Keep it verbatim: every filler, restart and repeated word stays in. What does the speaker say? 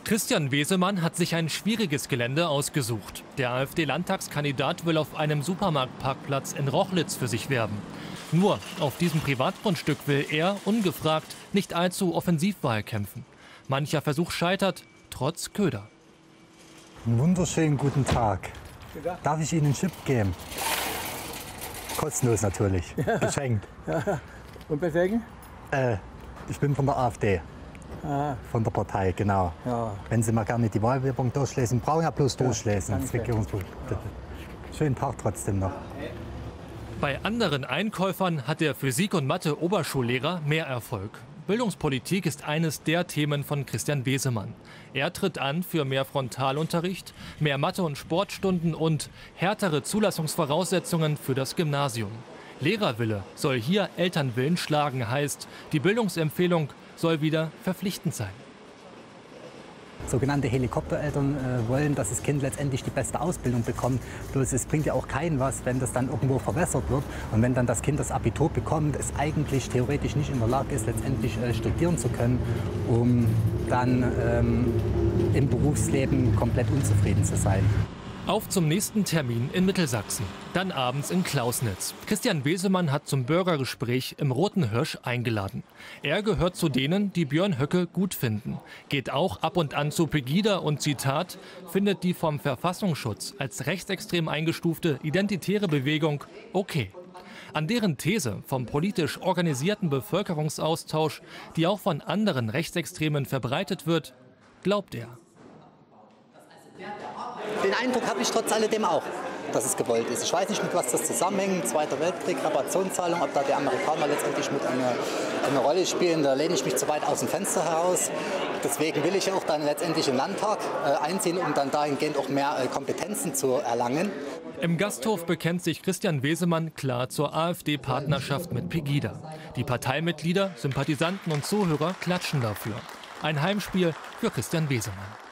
Christian Wesemann hat sich ein schwieriges Gelände ausgesucht. Der AfD-Landtagskandidat will auf einem Supermarktparkplatz in Rochlitz für sich werben. Nur auf diesem Privatgrundstück will er, ungefragt, nicht allzu Offensivwahl kämpfen. Mancher Versuch scheitert, trotz Köder. Einen wunderschönen guten Tag. Darf ich Ihnen einen Chip geben? Kostenlos natürlich, ja. Geschenkt. Ja. Und weswegen? Äh, ich bin von der AfD. Aha. Von der Partei, genau. Ja. Wenn Sie mal gerne die Wahlwerbung durchlesen, brauchen ja bloß durchlesen. Ja, das Regierungsbuch. Ja. Schönen Tag trotzdem noch. Bei anderen Einkäufern hat der Physik- und Mathe-Oberschullehrer mehr Erfolg. Bildungspolitik ist eines der Themen von Christian Wesemann. Er tritt an für mehr Frontalunterricht, mehr Mathe- und Sportstunden und härtere Zulassungsvoraussetzungen für das Gymnasium. Lehrerwille soll hier Elternwillen schlagen, heißt, die Bildungsempfehlung soll wieder verpflichtend sein. Sogenannte Helikoptereltern äh, wollen, dass das Kind letztendlich die beste Ausbildung bekommt. Bloß es bringt ja auch keinen was, wenn das dann irgendwo verwässert wird. Und wenn dann das Kind das Abitur bekommt, es eigentlich theoretisch nicht in der Lage ist, letztendlich äh, studieren zu können, um dann ähm, im Berufsleben komplett unzufrieden zu sein. Auf zum nächsten Termin in Mittelsachsen, dann abends in Klausnitz. Christian Wesemann hat zum Bürgergespräch im Roten Hirsch eingeladen. Er gehört zu denen, die Björn Höcke gut finden. Geht auch ab und an zu Pegida und, Zitat, findet die vom Verfassungsschutz als rechtsextrem eingestufte identitäre Bewegung okay. An deren These vom politisch organisierten Bevölkerungsaustausch, die auch von anderen Rechtsextremen verbreitet wird, glaubt er. Den Eindruck habe ich trotz alledem auch, dass es gewollt ist. Ich weiß nicht, mit was das zusammenhängt. Zweiter Weltkrieg, Reparationszahlung, ob da die Amerikaner letztendlich mit eine, eine Rolle spielen, da lehne ich mich zu weit aus dem Fenster heraus. Deswegen will ich auch dann letztendlich im Landtag äh, einziehen, um dann dahingehend auch mehr äh, Kompetenzen zu erlangen. Im Gasthof bekennt sich Christian Wesemann klar zur AfD-Partnerschaft mit Pegida. Die Parteimitglieder, Sympathisanten und Zuhörer klatschen dafür. Ein Heimspiel für Christian Wesemann.